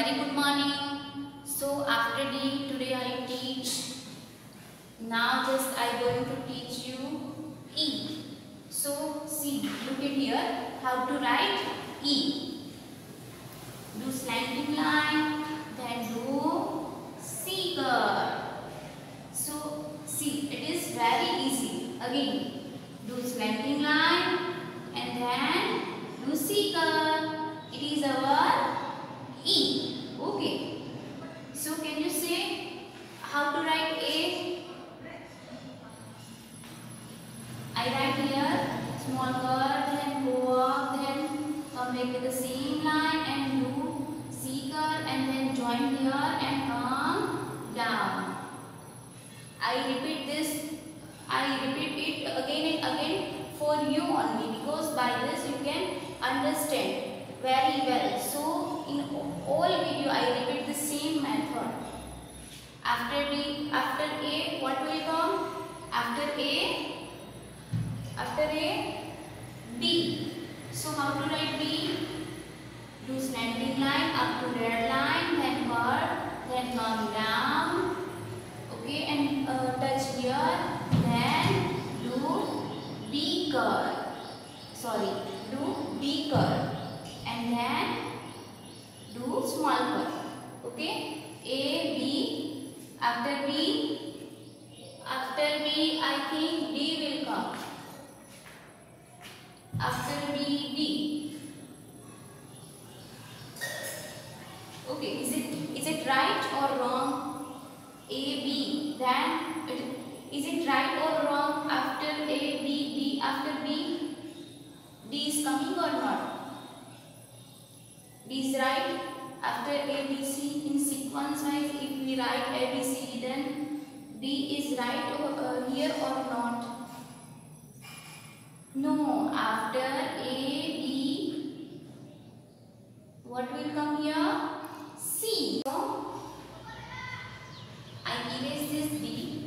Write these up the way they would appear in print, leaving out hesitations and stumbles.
very good morning. So after D, today I teach. Now just I going to teach you E. So see, look at here how to write E. Do slanting line, then do C curve. So see, it is very easy. Again, do slanting line and then do C curve. It is our E. Okay. So can you say how to write A? I write here small curve, then go up, then come back to the same line and do C curve and then join here and come down. I repeat it again and again for you only, because by this you can understand very well. So in all video I repeat the same method. After A, what will come? After A, B. So how to write B? Do slanting line up to red line, then curve, then come down. Okay, and touch here, then do B curve. Do B curve, and then do small curve. Okay, A, B. After B, I think D will come. After B, D. Okay, is it right or wrong? A, B. Then is it right or wrong? After A, B, D. After B, D is coming or not? D is right. After A, B, C, in sequence wise, if we write A, B, C, D, then D is right here or not? No. After A, B, what will come here? C. So I erase this D.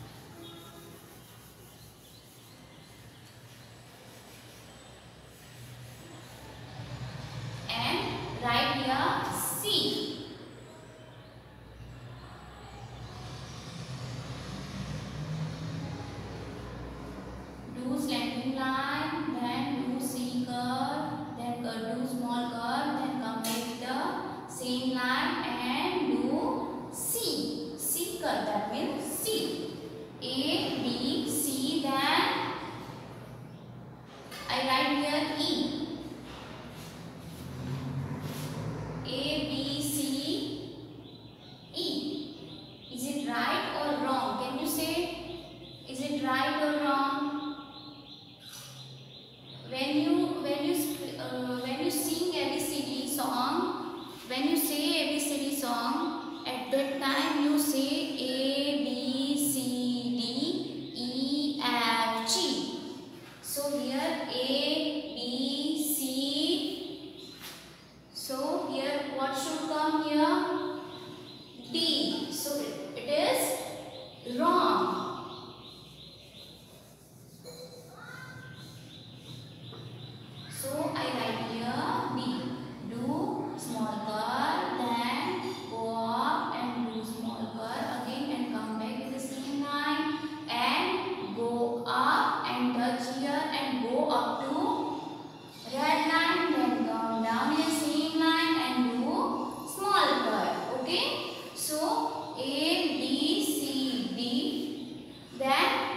And write here C. Do slanting line, then do C curve, then do small curve, then come back to the same line and do C. C curve, that means C. A, B, C, then I write here E. A, B, C, E. Is it right or wrong? Can you say, is it right or wrong? When you sing ABCD song, when you say ABCD song, at that time you say A, B, C, D, E, F, G. So here A, B, C. So here what should come here? D. So it is wrong. So I write here B. Do small curve, then go up and do small curve again and come back to the same line and go up and touch here and go up to red line, then come down in the same line and do small curve. Okay. So A, B, C, D, then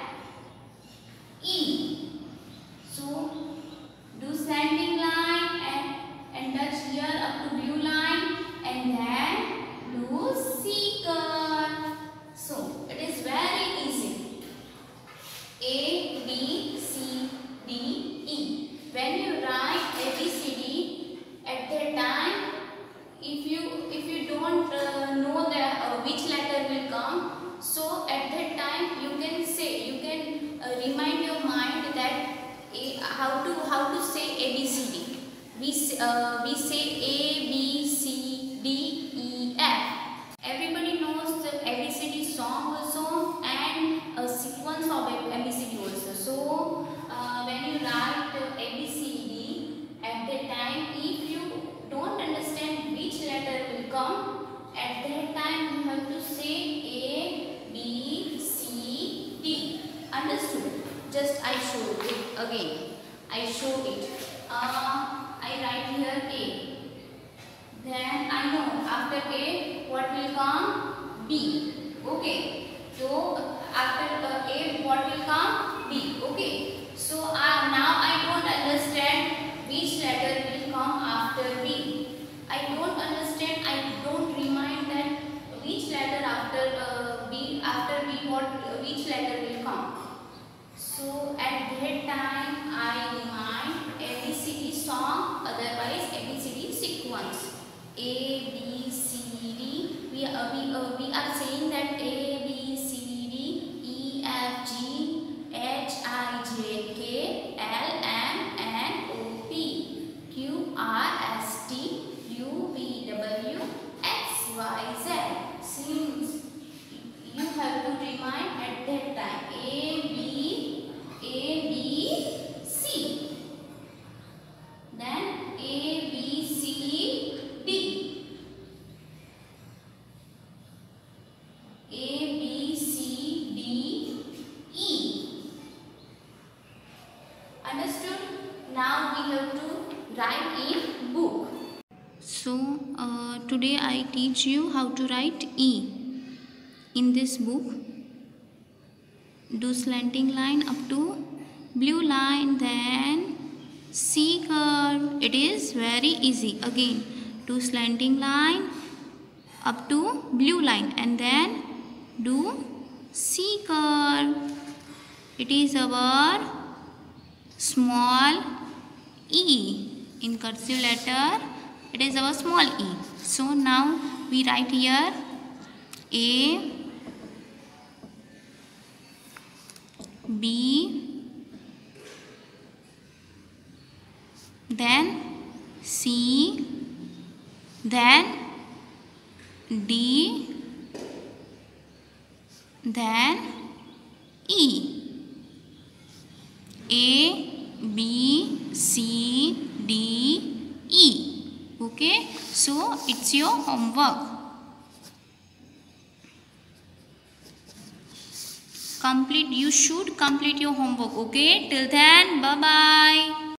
E. So do slanting line and touch here up to blue line and then do C curve. So it is very easy. A, B, C, D, E. When you write A, B, C, D, at that time, if you don't know which letter will come, so at that time you can remind your mind that how to say A, B, C, D. We say A, B, C, D, E, F. Everybody knows the ABCD song also and a sequence of ABCD also. So when you write ABCD, at that time if you don't understand which letter will come, again. I show it. I write here A. Then I know after A what will come? B. Okay. So after A what will come? B. Okay. So now I don't understand which letter will come after B. I don't understand. I don't remind that which letter after B. After B which letter will come. So at that time I remind ABCD song, otherwise ABCD sequence. A B C D. We are saying that A B C D E F G H I J K L M N O P Q R S T U V W X Y Z. Since you have to remind at that time A B C. Then A B C D. A B C D E. Understood? Now we have to write in book. So today I teach you how to write E in this book. Do slanting line up to blue line, then C curve. It is very easy. Again, do slanting line up to blue line and then do C curve. It is our small e. In cursive letter, it is our small e. So now we write here A, B, then C, then D, then E. A, B, C, D, E. Okay, so it's your homework. You should complete your homework. Okay, till then, bye bye.